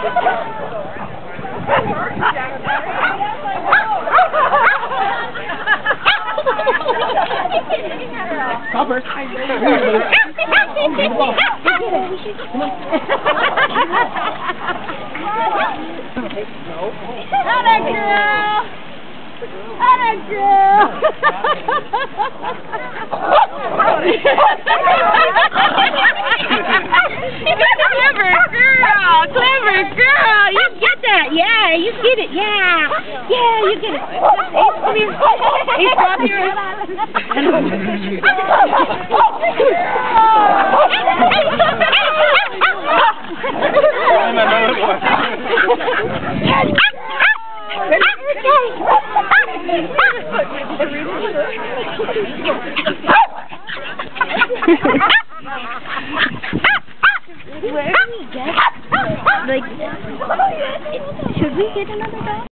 Copper. Atta girl! Atta girl! Clever girl! You get that, yeah, you get it, yeah. Yeah, you get it. Ace, come here. Ace, drop here. Where do we get, like, should we get another dog?